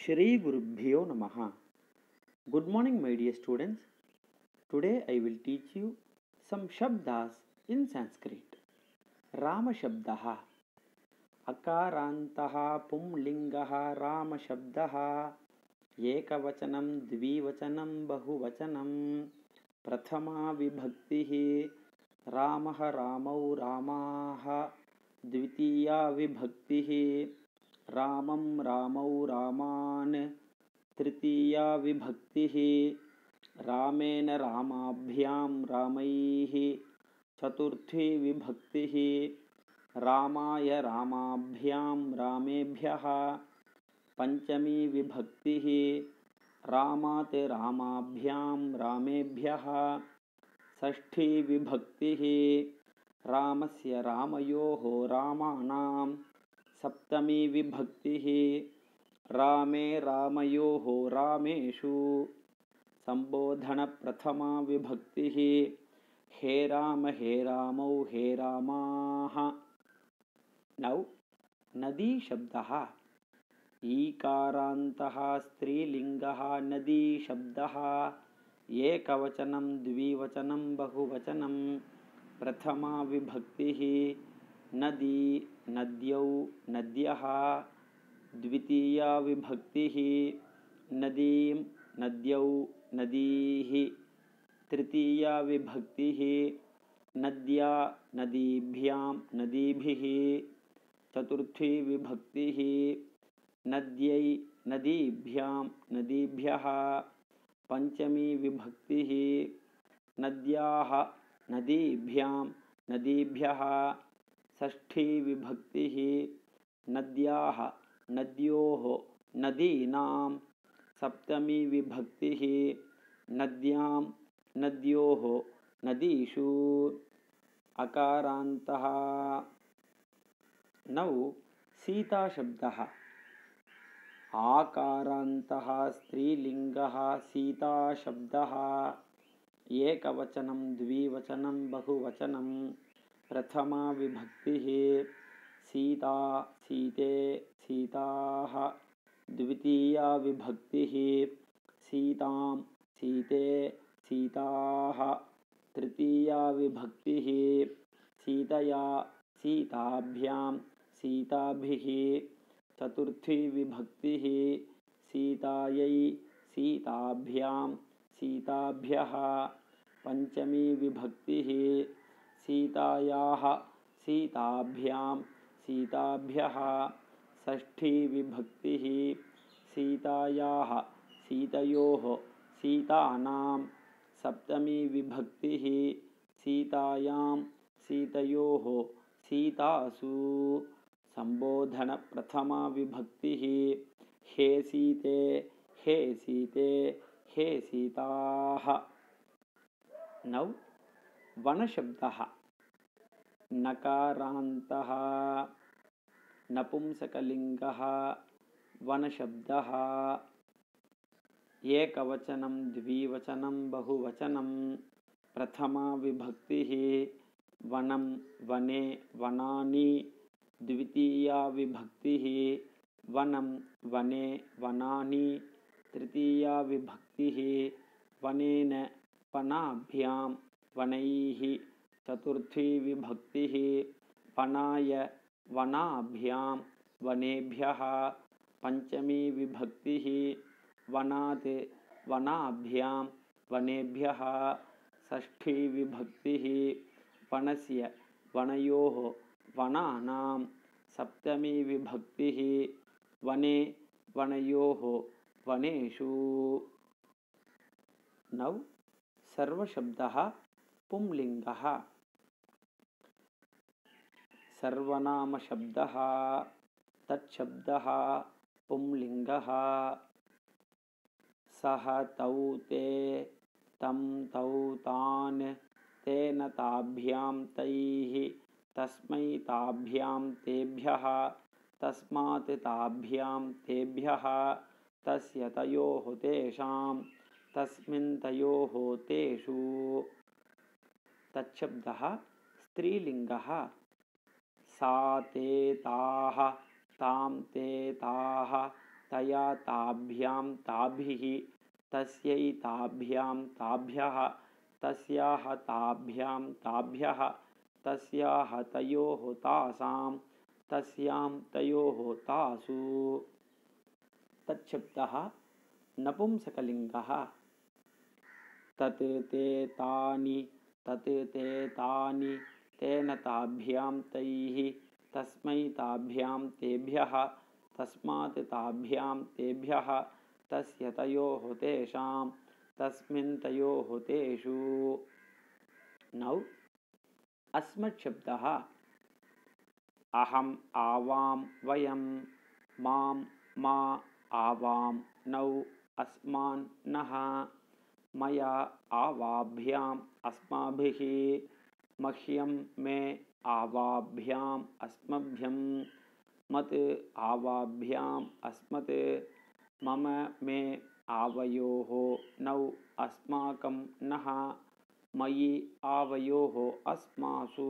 Shri Gurubhyo Namaha. Good morning, my dear students. Today I will teach you some Shabdas in Sanskrit. Rama Shabdaha. Akarantaha Pumlingaha Rama Shabdaha. Ekavachanam Dvivachanam Bahuvachanam. Prathama Vibhaktihi Ramaha Ramau Ramaha. Dvitiya Vibhaktihi रामं रामौ रामान् तृतीया विभक्तिः रामेण रामाभ्यां रामैः चतुर्थी विभक्तिः रामाय रामाभ्यां रामेभ्यः पंचमी विभक्तिः रामात् रामाभ्यां रामेभ्यः षष्ठी विभक्तिः रामस्य रामयोः रामाणां सप्तमी विभक्तिः रामे रामयोः रामेषु संबोधन प्रथमा विभक्तिः हे रामौ हे रामाः. नौ नदी शब्दः. ईकारान्तः स्त्रीलिङ्गः नदी शब्दः. एकवचनं द्विवचनं बहुवचनं. प्रथमा विभक्तिः नदी नद्यौ नद्यः. द्वितीया विभक्तिः नदीं नद्यौ नदीः. तृतीया विभक्तिः नद्या नदीभ्यां नदीभिः. चतुर्थी विभक्तिः नद्यै नदीभ्यां नदीभ्यः. पंचमी विभक्तिः नद्याः नदीभ्यां नदीभ्यः. षष्ठी विभक्तिः नद्याः नद्योः नदीनां. सप्तमी विभक्तिः नद्यां नद्योः नदीषु. अकारान्तः. नौ सीता शब्दः. आकारान्तः स्त्रीलिङ्गः सीता शब्दः. एकवचनं द्विवचनं बहुवचनं. प्रथमा विभक्तिः सीता सीते सीताः. द्वितीया विभक्तिः सीतां सीते सीताः. तृतीया विभक्तिः सीतया सीताभ्यां सीताभिः. चतुर्थी विभक्तिः सीतायै सीताभ्यां सीताभ्यः. पंचमी विभक्तिः सीतायाः सीताभ्यां सीताभ्यः. षष्ठी विभक्तिः सीतायाः सीतयोः सीतानां. सप्तमी विभक्तिः सीतायां सीतयोः सीतासु. संबोधन प्रथमा विभक्तिः हे सीते हे सीते हे सीताः. नौ वनशब्दः. नकारान्तः नपुंसकलिङ्गः वनशब्दः. एकवचनं द्विवचनं बहुवचनं. प्रथमा विभक्तिः वनं वने वनानि. द्वितीया विभक्तिः वनं वने वनानि. तृतीया विभक्तिः वनेन वनाभ्यां वनैः. चतुर्थी विभक्तिः वनाय वनाभ्यां वनेभ्यः. पंचमी विभक्तिः वनात् वनाभ्यां वनेभ्यः. षष्ठी विभक्तिः वनस्य वनयोः वनानां. सप्तमी विभक्तिः वने वनयोः वनेषु. नौ सर्वशब्दः पुंलिङ्गः. सर्वनामशब्दः तच्छब्दः पुंलिङ्गः. सः तौ ते तं तौ तान्. तेन ताभ्यां तैः. तस्मै ताभ्यां तेभ्यः. तस्मात् ताभ्यां तेभ्यः. तस्य तयोः तेषां. तस्मिन् तयोः तेषु. तच्छब्दः स्त्रीलिङ्गः. सा ते ताः तां ते ताः तया ताभ्यां ताभिः तस्यै ताभ्यां ताभ्यः तस्याः ताभ्यां ताभ्यः तस्याः तयोः तासां तस्यां तयोः तासु। तच्छब्दः नपुंसकलिङ्गः। तत् ते तानि तत् ते तानि तेन ताभ्यां तैः तस्मै ताभ्यां तेभ्यः तस्मात् ताभ्यां तेभ्यः तस्य तयोः तेषां तस्मिन् तयोः तेषु। नौ अस्मत् शब्दः। अहम् आवां वयं मां मा आवां नौ अस्मान् नः मया आवाभ्याम् अस्माभिः मह्यं मे आवाभ्याम् अस्मभ्यं मत् आवाभ्याम् अस्मत् मम मे आवयोः नौ अस्माकं नः मयि आवयोः अस्मासु।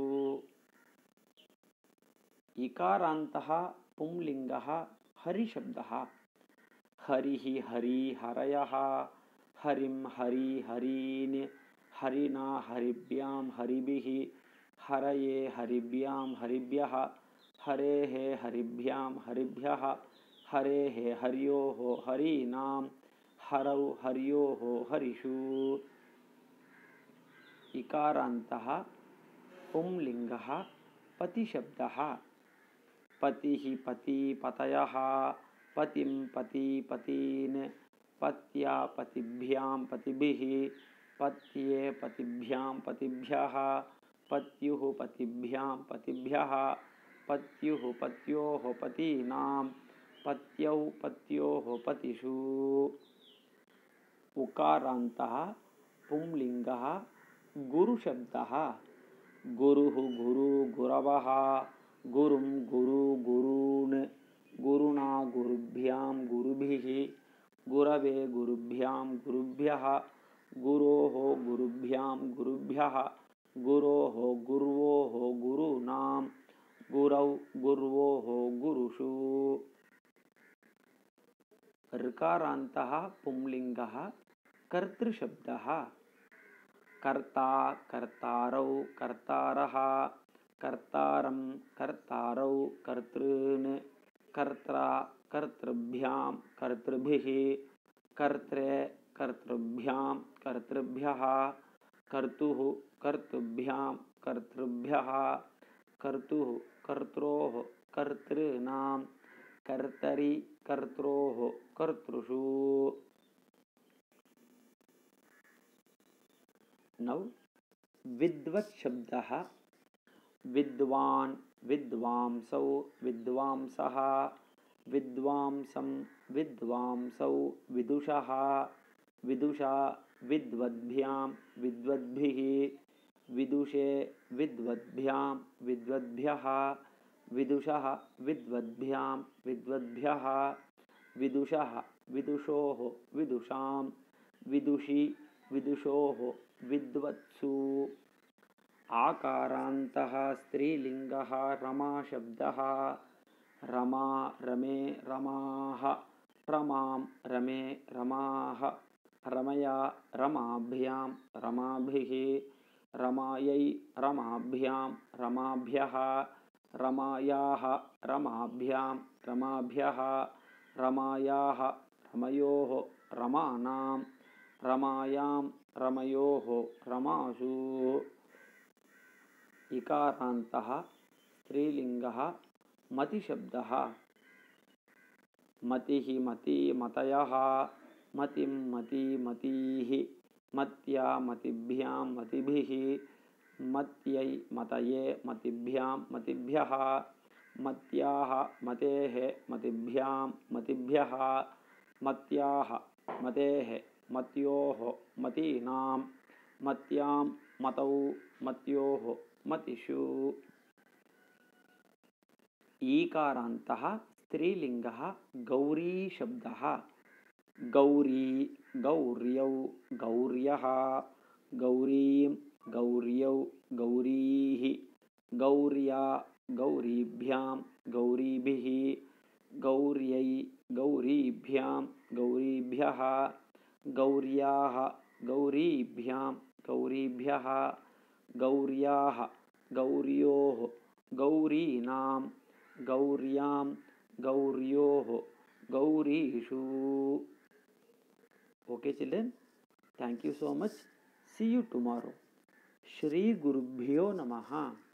इकारान्तः पुंलिङ्गः हरिशब्दः। हरिः हरि हरयः हरिं हरि हरीन् हरिणा हरिभ्यां हरिभिः हरये हरिभ्यां हरिभ्यः हरेः हरिभ्यां हरिभ्यः हरेः हर्योः हरीणां हरौ हर्योः हरिषु। इकारान्तः पुंलिङ्गः पतिशब्दः। पतिः पति पतयः पतिं पति पतीन् पत्या पतिभ्यां पतिभिः पत्ये पतिभ्यां पतिभ्यः पत्युः पतिभ्यां पतिभ्यः पत्युः पत्योः पतीनां पत्यौ पत्योः पतिषु। उकारान्तः पुंलिङ्गः गुरुशब्दः। गुरुः गुरु गुरवः गुरुं गुरु गुरून् गुरुणा गुरुभ्यां गुरुभिः गुरवे गुरुभ्यां गुरुभ्यः गुरोः गुरुभ्यां गुरुभ्यः गुरोः गुर्वोः गुरूणां गुरौ गुर्वोः गुरुषु। ऋकारान्तः पुंलिङ्गः कर्तृशब्दः। कर्ता कर्तारौ कर्तारः कर्तारं कर्तारौ कर्तॄन् कर्त्रा कर्तृभ्यां कर्तृभिः कर्त्रे कर्तृभ्यां कर्तृभ्यः कर्तुः कर्तृभ्यां कर्तृभ्यः कर्तुः कर्त्रोः कर्तॄणां कर्तरि कर्त्रोः कर्तृषु। नौ विद्वत् शब्दः। विद्वान् विद्वांसौ विद्वांसः विद्वांसं विद्वांसौ विदुषः विदुषा विद्वद्भ्यां विद्वद्भिः विदुषे विद्वद्भ्यां विद्वद्भ्यः विदुषः विद्वद्भ्यां विद्वद्भ्यः विदुषः विदुषोः विदुषां विदुषि विदुषोः विद्वत्सु। आकारान्तः स्त्रीलिङ्गः रमाशब्दः। रमा रमे रमाः रमां रमे रमाः रमया रमाभ्यां रमाभिः रमायै रमाभ्यां रमाभ्यः रमायाः रमाभ्यां रमाभ्यः रमायाः रमयोः रमानां रमायां रमयोः रमासु। इकारान्तः स्त्रीलिङ्गः मतिशब्दः। मतिः मति मतयः मतिं मति मतीः मत्या मतिभ्यां मतिभिः मत्यै मतये मतिभ्यां मतिभ्यः मत्याः मतेः मतिभ्यां मतिभ्यः मत्याः मतेः मत्योः मतीनां मत्यां मतौ मत्योः मतिषु। ईकारान्तः स्त्रीलिङ्गः गौरीशब्दः। गौरी गौर्यौ गौर्यः गौरीं गौर्यौ गौरीः गौर्या गौरीभ्यां गौरीभिः गौर्यै गौरीभ्यां गौरीभ्यः गौर्याः गौरीभ्यां गौरीभ्यः गौर्याः गौर्योः गौरीणां गौर्यां गौर्योः गौरीषु. Okay children, thank you so much. See you tomorrow. Shri Gurubhyo Namaha.